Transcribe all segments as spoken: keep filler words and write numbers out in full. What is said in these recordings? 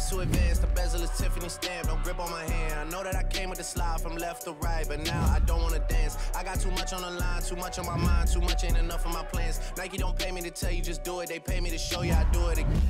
too advanced. The bezel is Tiffany stamp, don't grip on my hand. I know that I came with the slide from left to right, but now I don't wanna dance. I got too much on the line, too much on my mind, too much ain't enough of my plans. Nike don't pay me to tell you just do it, they pay me to show you I do it again.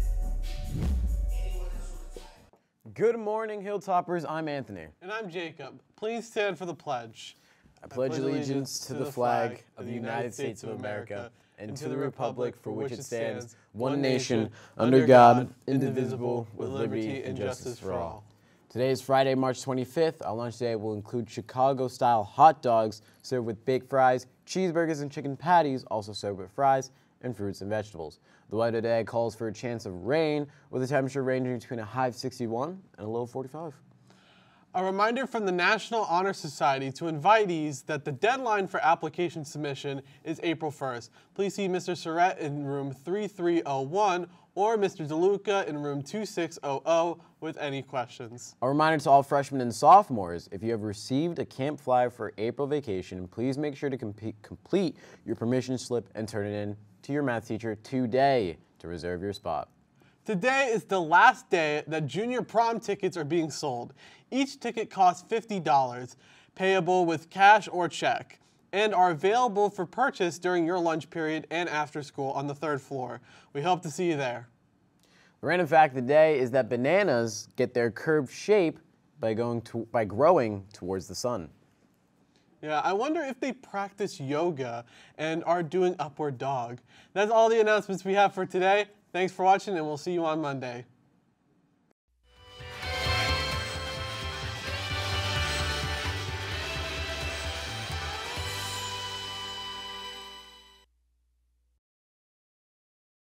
Good morning, Hilltoppers. I'm Anthony. And I'm Jacob. Please stand for the pledge. I pledge allegiance to the flag of the United States of America and to the republic for which it stands, one nation, under God, indivisible, with liberty and justice for all. Today is Friday, March twenty-fifth. Our lunch today will include Chicago-style hot dogs served with baked fries, cheeseburgers and chicken patties, also served with fries, and fruits and vegetables. The weather today calls for a chance of rain, with a temperature ranging between a high of sixty-one and a low of forty-five. A reminder from the National Honor Society to invitees that the deadline for application submission is April first. Please see Mister Surratt in room three three oh one or Mister DeLuca in room two six hundred with any questions. A reminder to all freshmen and sophomores, if you have received a camp flyer for April vacation, please make sure to complete your permission slip and turn it in to your math teacher today to reserve your spot. Today is the last day that junior prom tickets are being sold. Each ticket costs fifty dollars, payable with cash or check, and are available for purchase during your lunch period and after school on the third floor. We hope to see you there. The random fact of the day is that bananas get their curved shape by, going to, by growing towards the sun. Yeah, I wonder if they practice yoga and are doing upward dog. That's all the announcements we have for today. Thanks for watching, and we'll see you on Monday.